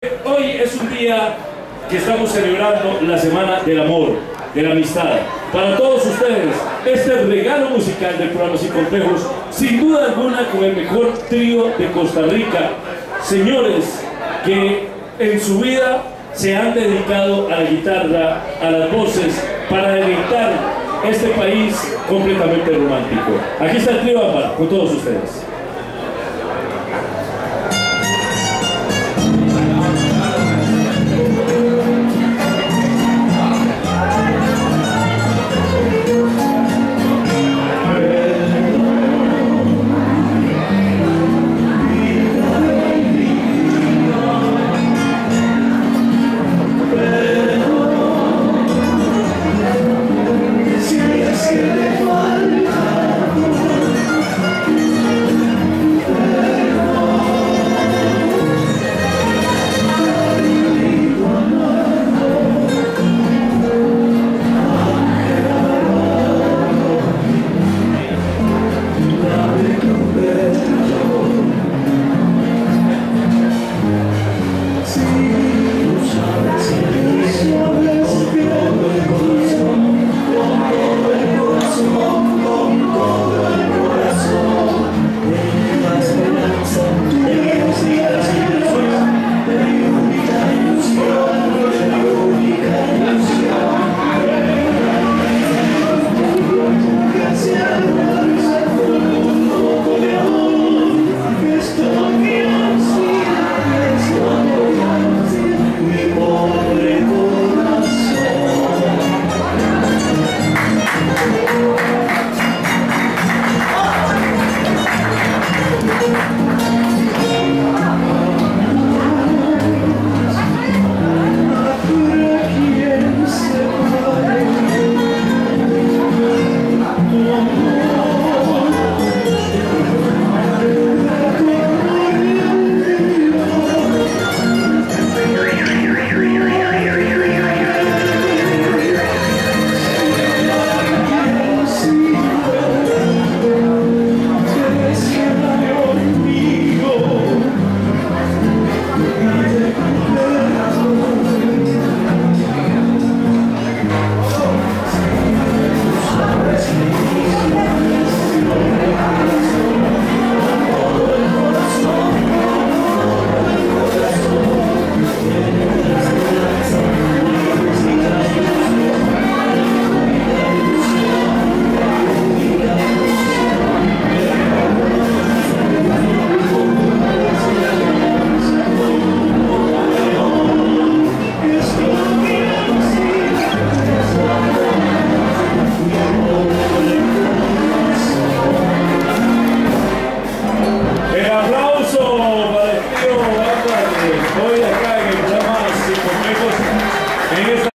Hoy es un día que estamos celebrando la Semana del Amor, de la Amistad. Para todos ustedes, este regalo musical del programa Sin Complejos, sin duda alguna con el mejor trío de Costa Rica. Señores que en su vida se han dedicado a la guitarra, a las voces, para deleitar este país completamente romántico. Aquí está el trío Ámbar con todos ustedes.